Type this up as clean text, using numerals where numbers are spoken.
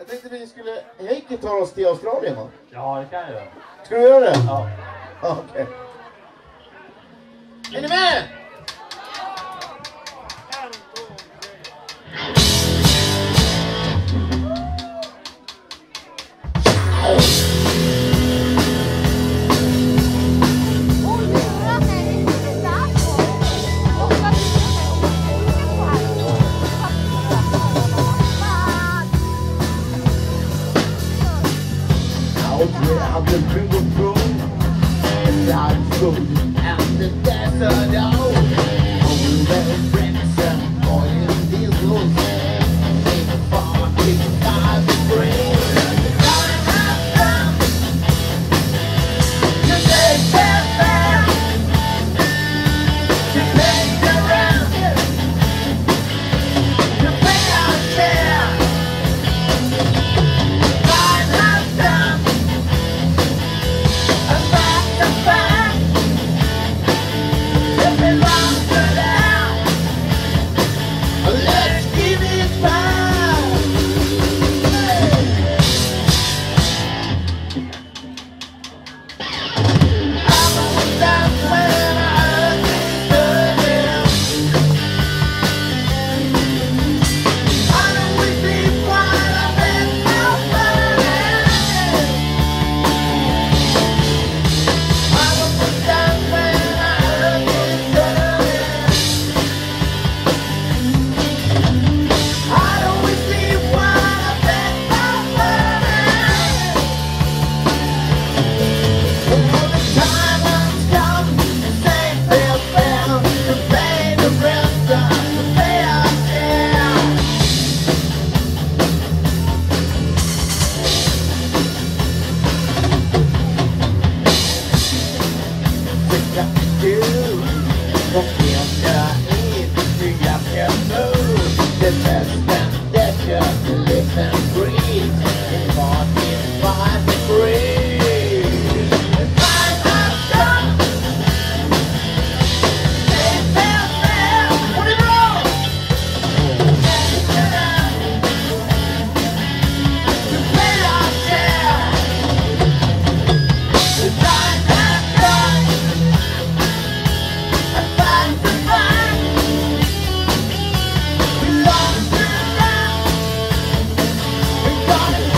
tänkte vi skulle Heikki ta oss till Australien va? Ja, det kan jag göra. Ska du göra det? Ja. Okej. Är ni med? I've been drinking through and I'm so out the desert, oh. Only the friends and boy in these looks take a far, take a time to bring. Got it.